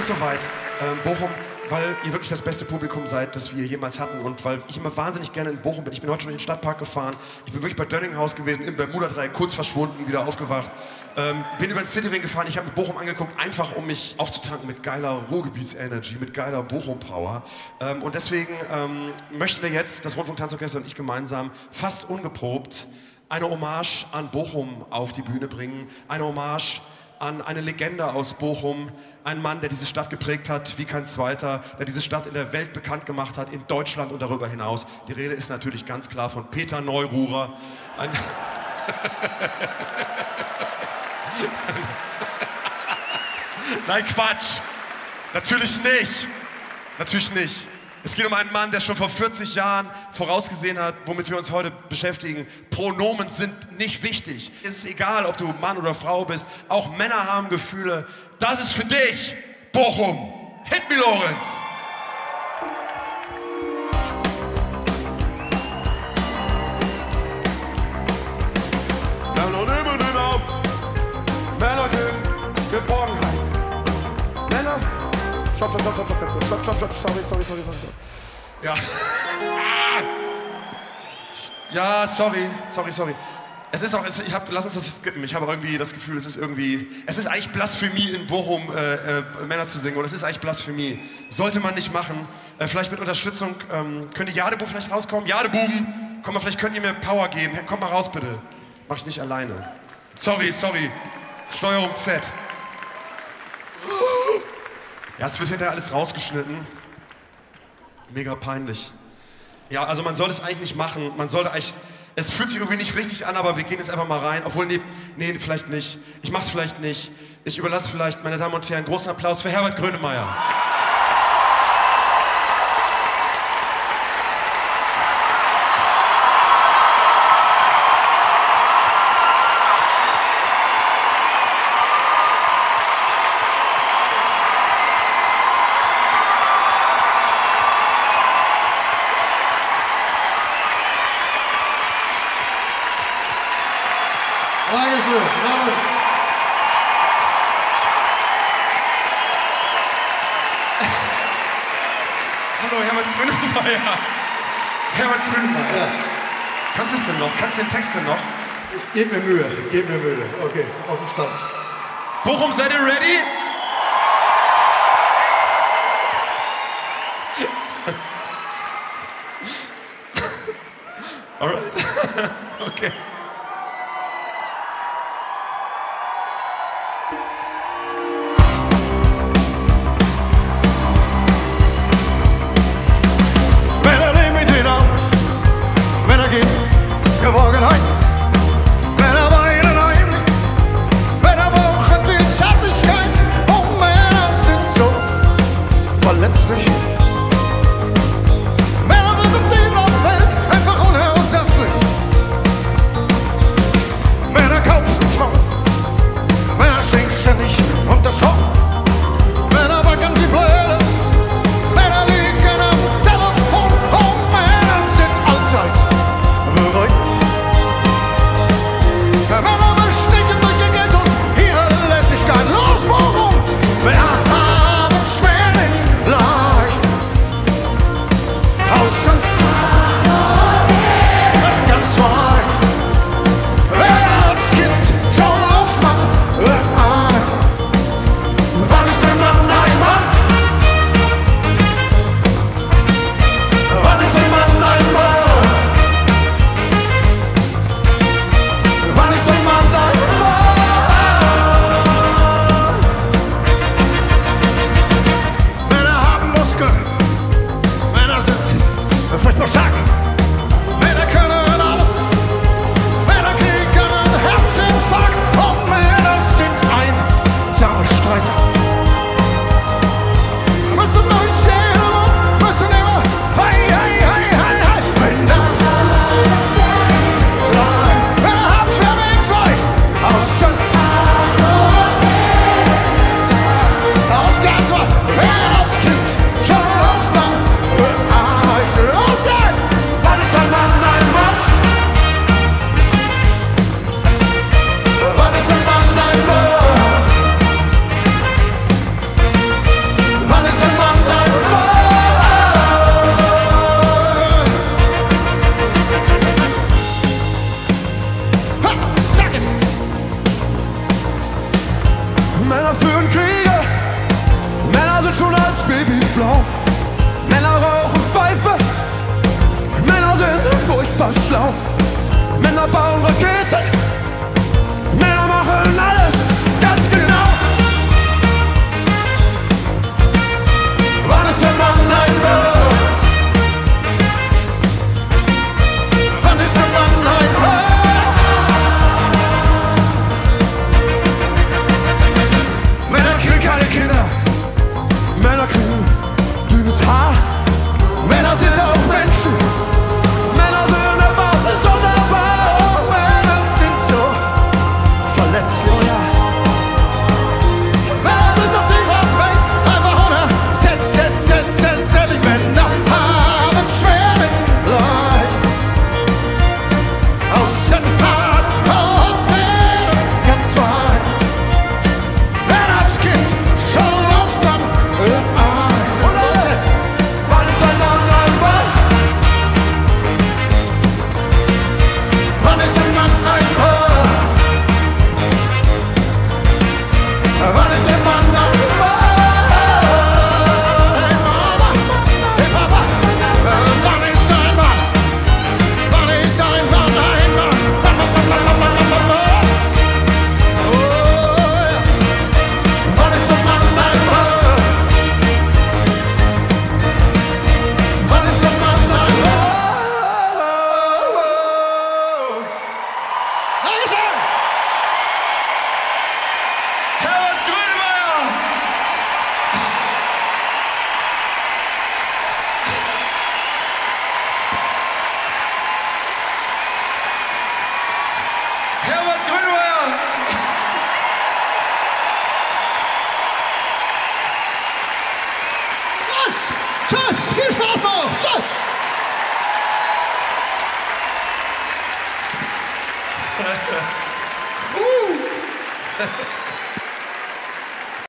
ist soweit. Bochum, weil ihr wirklich das beste Publikum seid, das wir jemals hatten und weil ich immer wahnsinnig gerne in Bochum bin. Ich bin heute schon in den Stadtpark gefahren. Ich bin wirklich bei Dönninghaus gewesen, im Bermuda-Dreieck, kurz verschwunden, wieder aufgewacht. Bin über den Cityring gefahren, ich habe mir Bochum angeguckt, einfach um mich aufzutanken mit geiler Ruhrgebiets-Energy, mit geiler Bochum-Power. Und deswegen möchten wir jetzt, das Rundfunk-Tanzorchester und ich gemeinsam, fast ungeprobt, eine Hommage an Bochum auf die Bühne bringen. Eine Hommage an eine Legende aus Bochum, ein Mann, der diese Stadt geprägt hat wie kein zweiter, der diese Stadt in der Welt bekannt gemacht hat, in Deutschland und darüber hinaus. Die Rede ist natürlich ganz klar von Peter Neururer. Nein, Quatsch! Natürlich nicht! Natürlich nicht. Es geht um einen Mann, der schon vor 40 Jahren vorausgesehen hat, womit wir uns heute beschäftigen. Pronomen sind nicht wichtig. Es ist egal, ob du Mann oder Frau bist. Auch Männer haben Gefühle. Das ist für dich, Bochum. Hit me, Lorenz! Männer geben Geborgenheit. Männer... Stopp, ganz kurz. Stopp. Sorry. Ja. Ja, sorry. Es ist auch, lass uns das skippen. Ich habe irgendwie das Gefühl, es ist eigentlich Blasphemie in Bochum, Männer zu singen. Oder es ist eigentlich Blasphemie. Sollte man nicht machen. Vielleicht mit Unterstützung, könnte Jadebu vielleicht rauskommen? Jadebuben, komm mal, vielleicht könnt ihr mir Power geben. Kommt mal raus, bitte. Mach ich nicht alleine. Sorry. Steuerung Z. Ja, es wird hinterher alles rausgeschnitten. Mega peinlich. Ja, also man soll es eigentlich nicht machen. Es fühlt sich irgendwie nicht richtig an, aber wir gehen jetzt einfach mal rein. Obwohl, nee, vielleicht nicht. Ich mach's vielleicht nicht. Ich überlasse vielleicht, meine Damen und Herren, großen Applaus für Herbert Grönemeyer. Dankeschön. Bravo. Hallo, Herbert Grönemeyer. Ja. Kannst du es denn noch? Kannst du den Text denn noch? Ich gebe mir Mühe. Okay, aus dem Stand. Bochum, seid ihr ready? Alright. Okay. Geborgenheit. Männer weinen ein, Männer brauchen viel Zärtlichkeit. Oh, Männer sind so verletzlich. Männer sind auf dieser Welt einfach unersetzlich. super schlau. Männer bauen Raketen, Männer machen alles ganz genau. Wann ist der Mann ein Mann? Wann ist der Mann ein Mann? Männer kriegen keine Kinder, Männer kriegen dünnes Haar. Männer sind auch Menschen, Männer sind etwas, ist wunderbar. Oh, Männer sind so verletzlich, ja. Männer sind auf dieser Welt einfach unersetzlich. Männer haben schwer mit leicht. Außen hart und denen ganz weit. Wer als Kind schon ausnahm im Ei. Und alle, wann ist ein Mann ein Mann? Wann ist ein Mann ein Mann? Wann ist ein Mann ein Mann? Hey Mama, hey Papa, wann ist ein Mann? Wann ist ein Mann ein Mann? Oh ja. Wann ist ein Mann ein Mann? Wann ist ein Mann ein Mann? Dankeschön! Herbert Grönemeyer! Herbert Grönemeyer! Tschüss! Viel Spaß noch! Tschüss!